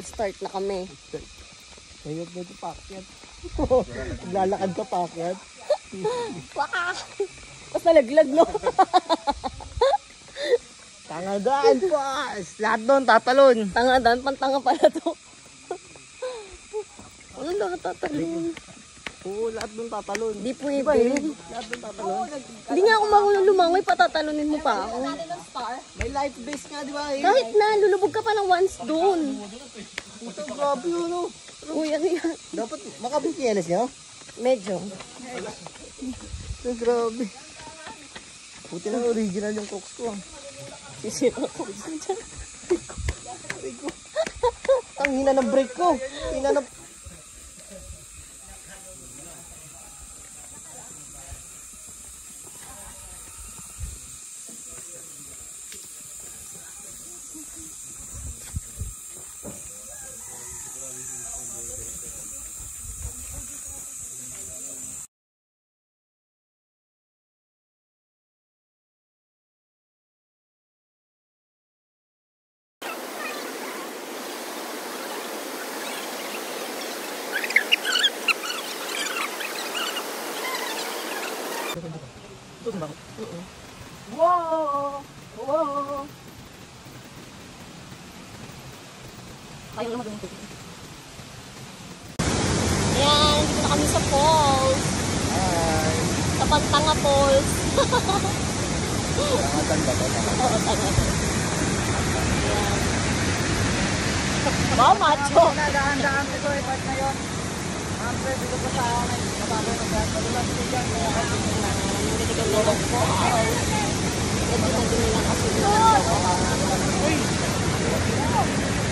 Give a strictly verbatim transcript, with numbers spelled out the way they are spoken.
Start na kami. Ngayon na ito pakyat. Lalakad ka pakyat. Waka! Mas nalaglag, no? Tangadan pa! Lahat doon tatalon. Tangadan, pantanga pala to. Ano lahat tatalon? Oo, lahat doon tatalon. Di pwede. Lahat doon tatalon. Hindi nga ako marunong lumangoy, patatalunin mo pa ako. May life base nga, di ba? Eh? Kahit na, lulubog ka pa ng once doon. Ito, grabe yun, no? Uy, ano yan? Dapat makabikienes niyo? Medyo. Ito, grabe. Buti na original yung Crocs ko, ah. Sisira ko dyan. Tangina ng brake ko. Ina ng... Wow! Wow! Ayaw naman doon. Ayan, dito na kami sa falls. Hi! Sa Pantanga Falls. Tangadan ba ito? Oo, Tangadan. Ayan. Wow, macho! Dahan-dahan ito eh, part na yun. Siyempre, dito po sa akin. Mababaw na dyan. Malulat ko dyan. Hindi ka naman po. Hindi na din lang kasi. Uy!